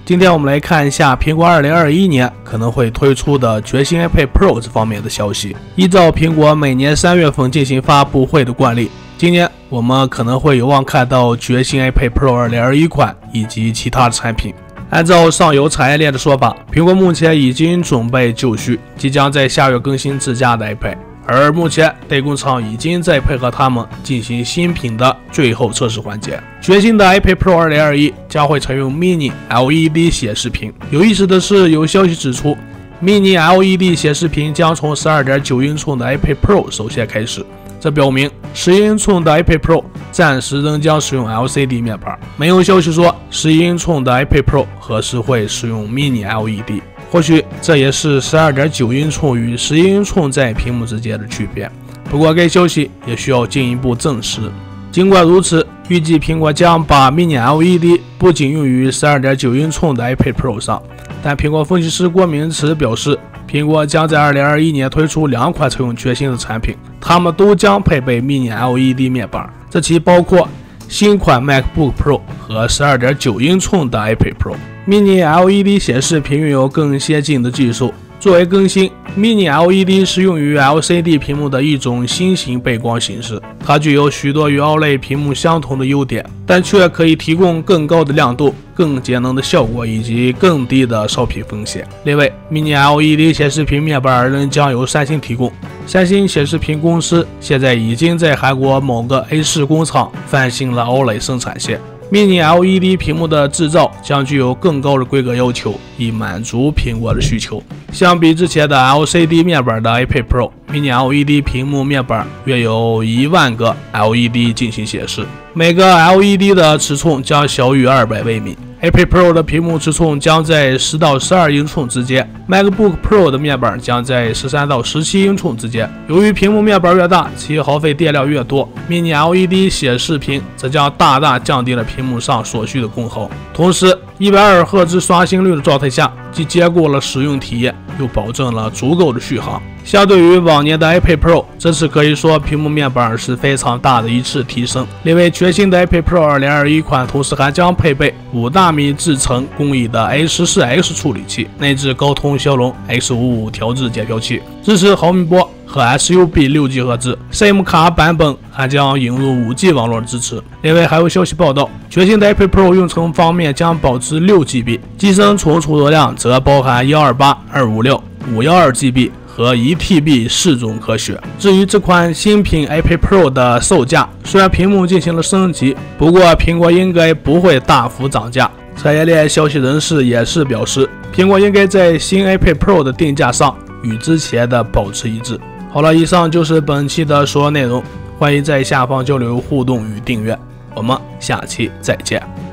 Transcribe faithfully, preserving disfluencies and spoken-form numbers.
今天我们来看一下苹果二零二一年可能会推出的全新 iPad Pro 这方面的消息。依照苹果每年三月份进行发布会的惯例，今年我们可能会有望看到全新 iPad Pro 二零二一款以及其他的产品。按照上游产业链的说法，苹果目前已经准备就绪，即将在下月更新自家的 iPad， 而目前代工厂已经在配合他们进行新品的最后测试环节。全新的 iPad Pro 二零二一将会采用 Mini L E D 显示屏。有意思的是，有消息指出 Mini L E D 显示屏将从 十二点九英寸的 iPad Pro 首先开始，这表明十一英寸的 iPad Pro 暂时仍将使用 L C D 面板。没有消息说十一英寸的 iPad Pro 何时会使用 Mini L E D， 或许这也是 十二点九英寸与十一英寸在屏幕之间的区别。不过该消息也需要进一步证实。尽管如此，预计苹果将把 Mini L E D 不仅用于 十二点九英寸的 iPad Pro 上，但苹果分析师郭明池表示，苹果将在二零二一年推出两款采用全新的产品，它们都将配备 Mini L E D 面板，这其包括新款 MacBook Pro 和 十二点九英寸的 iPad Pro。Mini L E D 显示屏拥有更先进的技术。作为更新， Mini L E D 是用于 L C D 屏幕的一种新型背光形式，它具有许多与 O L E D 屏幕相同的优点，但却可以提供更高的亮度、更节能的效果以及更低的烧屏风险。另外， Mini L E D 显示屏面板仍将由三星提供。三星显示屏公司现在已经在韩国某个 A 市工厂翻新了 O L E D 生产线。Mini L E D 屏幕的制造将具有更高的规格要求，以满足苹果的需求。相比之前的 L C D 面板的 iPad Pro， Mini L E D 屏幕面板约有一万个 L E D 进行显示，每个 L E D 的尺寸将小于二百微米。iPad Pro 的屏幕尺寸将在十到十二英寸之间， MacBook Pro 的面板将在十三到十七英寸之间。由于屏幕面板越大，其耗费电量越多， Mini L E D 显示屏则将大大降低了屏幕上所需的功耗。同时，一百二十赫兹刷新率的状态下，既兼顾了使用体验，又保证了足够的续航。相对于往年的 iPad Pro， 这次可以说屏幕面板是非常大的一次提升。另外，全新的 iPad Pro 二零二一款同时还将配备五纳米制程工艺的 A 十四 X 处理器，内置高通骁龙 X 五十五 调制检票器，支持毫米波和 S U B 六 G 赫兹 ，SIM 卡版本还将引入 五 G 网络的支持。另外，还有消息报道，全新的 iPad Pro 运存方面将保持 六 G B， 机身存储容量则包含一二八、二五六、五一二 G B。和 一 T B 四种可选。至于这款新品 iPad Pro 的售价，虽然屏幕进行了升级，不过苹果应该不会大幅涨价。产业链消息人士也是表示，苹果应该在新 iPad Pro 的定价上与之前的保持一致。好了，以上就是本期的所有内容，欢迎在下方交流互动与订阅，我们下期再见。